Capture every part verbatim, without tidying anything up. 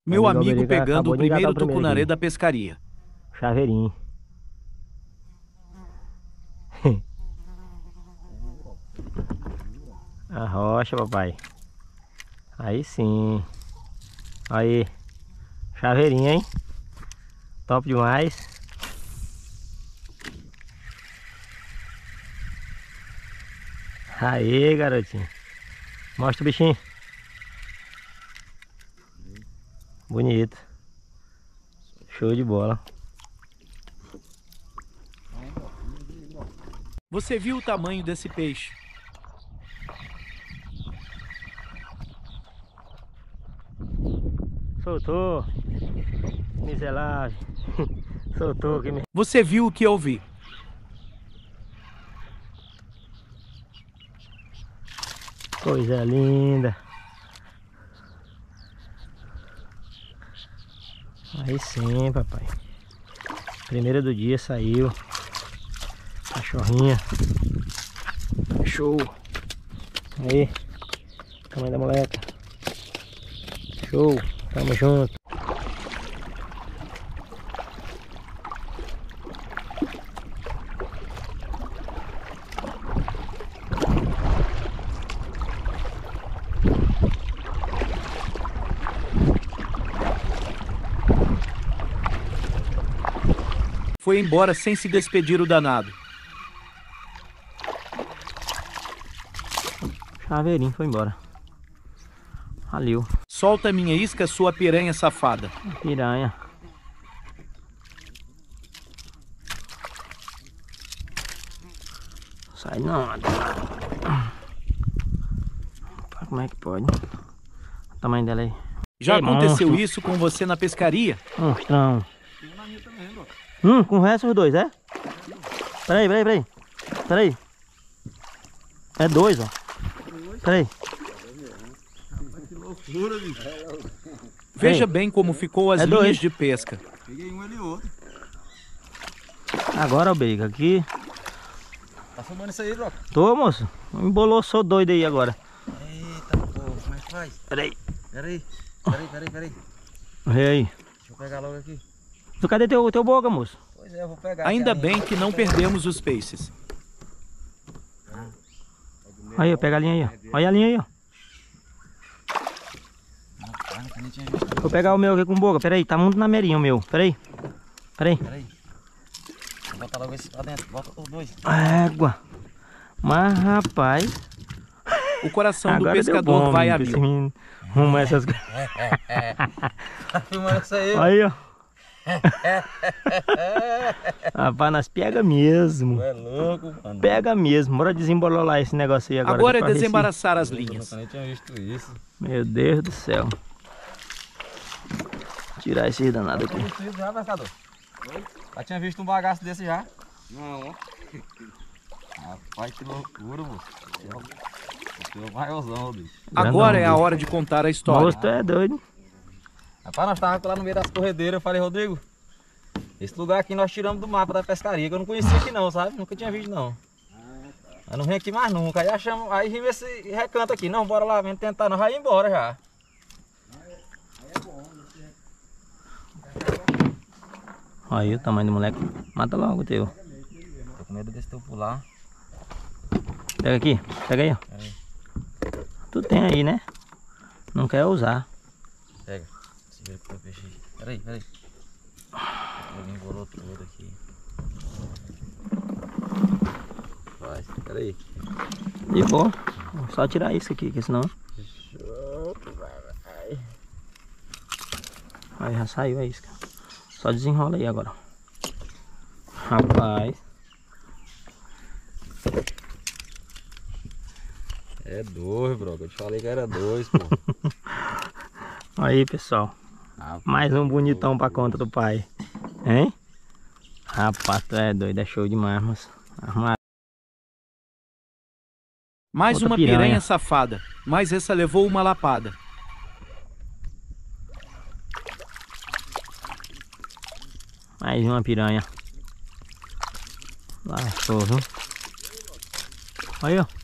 Meu amigo Alberica pegando acabou o de engatar primeiro o primeiro tucunaré aqui. da pescaria. Chaveirinho. A rocha, papai. Aí sim. Aí. Chaveirinho, hein? Top demais. Aí, garotinho. Mostra o bichinho. Bonito. Show de bola. Você viu o tamanho desse peixe? Soltou. Miserável. Soltou que me... Você viu o que eu vi? Coisa linda. Aí sim, papai. Primeira do dia saiu. Cachorrinha. Show. Aí. Tamanho da moleca. Show. Tamo junto. Foi embora sem se despedir o danado. Chaveirinho foi embora. Valeu. Solta minha isca, sua piranha safada. Piranha. Sai não. Como é que pode? O tamanho dela aí. Já Ei, aconteceu monstro. isso com você na pescaria? Monstrão. Hum, conversa os dois, é? Peraí, peraí, peraí. Peraí. É dois, ó. Peraí. Que loucura, bicho. Veja Ei. bem como ficou as É linhas dois. de pesca. Peguei um ali e outro. Agora, o Berica, aqui. Tá filmando isso aí, Broca? Tô, moço. Embolou, sou doido aí agora. Eita, pô, como é que faz? Peraí. Peraí, peraí, peraí, peraí. Vem aí. Deixa eu pegar logo aqui. Tu, cadê teu, teu boca, moço? Pois é, eu vou pegar. Ainda aqui a linha. bem que não perdemos os peixes. Aí, ó, pega a linha aí, ó. Olha a linha aí, ó. Ah, não tinha visto. Vou pegar o meu aqui com boca. Peraí, tá muito na merinha o meu. Peraí. Peraí. Peraí. Vou botar logo esse pra dentro. Bota os dois. Égua. Mas, rapaz. O coração do Agora deu pescador bom, vai a menino, pra esse mil. menino arrumar essas coisas. Tá filmando isso aí? Aí, ó. Rapaz, nós pega mesmo. É louco, mano. Pega mesmo. Bora desembololar esse negócio aí agora. Agora é pra ver se- desembaraçar as Eu linhas. nem tinha visto isso. Meu Deus do céu. Tirar esse danado Já tinha aqui. visto isso já, pescador? Já tinha visto um bagaço desse já? Não. Rapaz, que loucura, moço. Esse é o maiorzão, bicho. Agora é a Grandão, hora de contar a história. Moço, tu é doido. Rapaz, nós estávamos lá no meio das corredeiras. Eu falei, Rodrigo, esse lugar aqui nós tiramos do mapa da pescaria, que eu não conhecia aqui não, sabe? Nunca tinha visto não. Eu não vim aqui mais nunca. Aí achamos, aí vimos esse recanto aqui. Não, bora lá, vamos tentar, nós vamos embora já. Aí o tamanho do moleque. Mata logo o teu. Tô com medo desse teu pular. Pega aqui. Pega aí, ó. Peraí. Tu tem aí, né? Não quer usar. Pega. Segura que eu peixe aí. Peraí, peraí. Ele embolou tudo aqui. Vai, peraí. E boa. Só tirar isso aqui, que senão. Aí já saiu a isca. Só desenrola aí agora. Rapaz. É dois, bro. Eu te falei que era dois, pô. Aí, pessoal. Mais um bonitão pra conta do pai. Hein? Rapaz, tu é doido. É show demais, moço. Arruma- Mais Outra uma piranha. piranha safada, mas essa levou uma lapada. Mais uma piranha. Lá, show, viu? Aí, ó.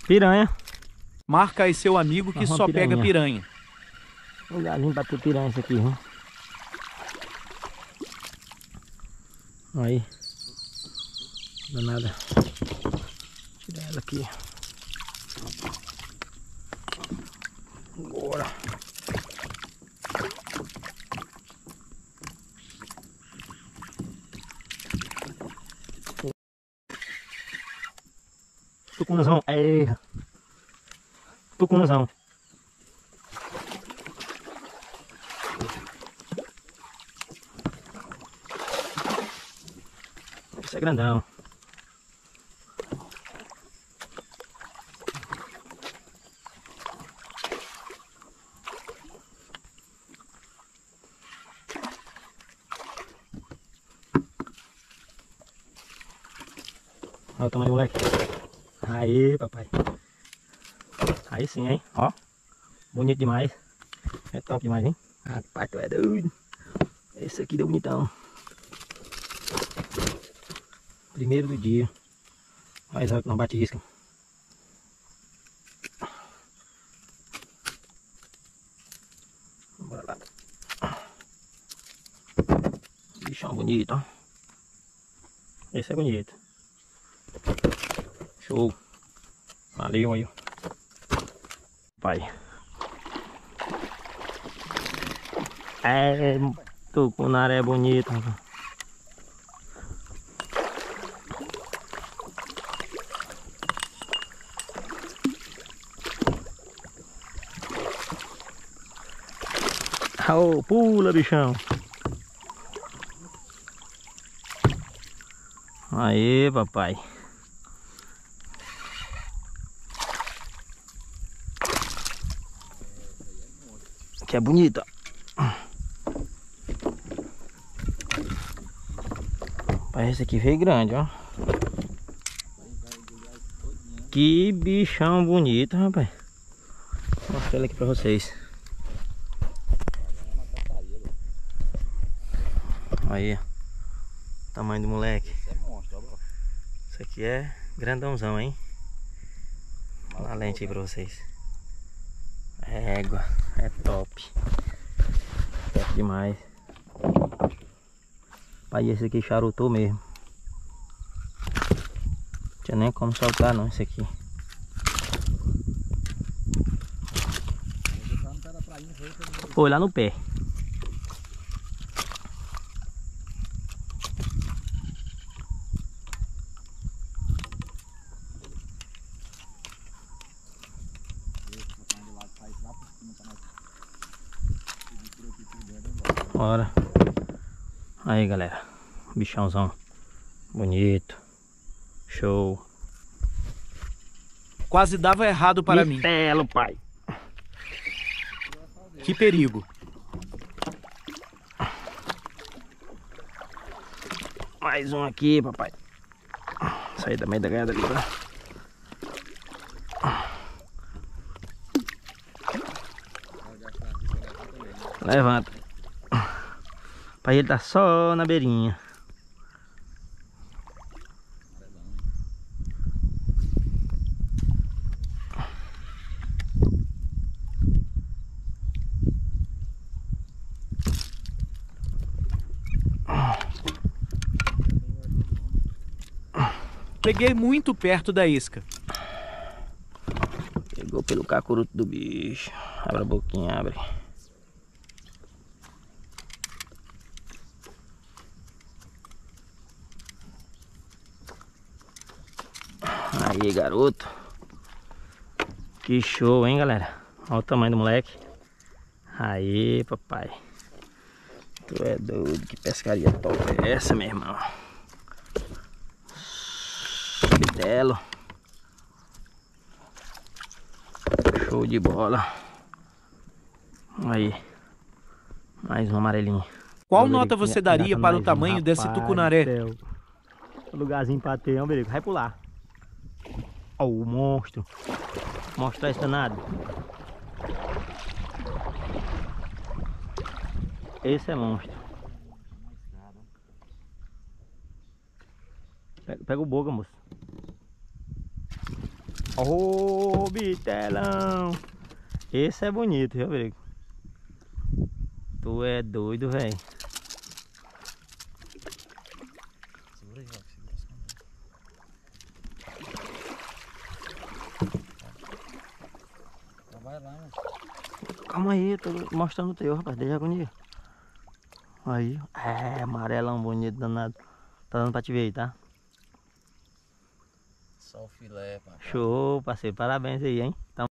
Piranha. Marca aí seu amigo que Uma só pega piranha. piranha. Lugarzinho pra ter piranha esse aqui, viu? Aí. Danada. Tirar ela aqui. Agora. Tucunazão. É. Tucunazão. Esse é grandão. Olha o tamanho do moleque. Aí, papai. Aí sim, hein? Ó. Bonito demais. É top demais, hein? Rapaz, tu é doido. Esse aqui deu bonitão. Primeiro do dia. Mas olha que não bate isca. Bora lá. Bichão bonito, ó. Esse é bonito. Show. Valeu aí. Pai. É, tucunaré é bonito. Oh, pula, bichão. Aí, papai. Que é bonita. Esse aqui veio grande, ó. Que bichão bonito, rapaz. Vou mostrar ele aqui pra vocês. Aí, tamanho do moleque. Isso aqui é grandãozão, hein? Olha a lente aí pra vocês. Égua, é top. Top demais. Pai, esse aqui charutou mesmo. Não tinha nem como soltar não esse aqui. Foi lá no pé. Bora. Aí, galera. Bichãozão. Bonito. Show. Quase dava errado para mim. Belo, pai. Que perigo. Mais um aqui, papai. Sair da meio da ganhada ali, tá? Levanta. Pai, ele tá só na beirinha. Peguei muito perto da isca. Pegou pelo cacuruto do bicho. Abre a boquinha, abre. Aí, garoto. Que show, hein, galera? Olha o tamanho do moleque. Aí, papai. Tu é doido. Que pescaria top é essa, meu irmão? Que belo. Show de bola. Aí. Mais um amarelinho. Qual nota você daria para o tamanho desse tucunaré? Lugarzinho pra ter, ó, Berico. Vai pular. Ó, o monstro. Mostrar esse danado. Esse é monstro. Pega, pega o boga, moço. Ô, bitelão. Esse é bonito, viu, Rodrigo? Tu é doido, velho. Segura aí, ó. Segura esse canto. Vai lá, mano. Calma aí, tô mostrando o teu, rapaz. Deixa agonia. Aí. É, amarelão bonito, danado. Tá dando pra te ver aí, tá? Só o filé, pá. Show, parceiro. Parabéns aí, hein? Tamo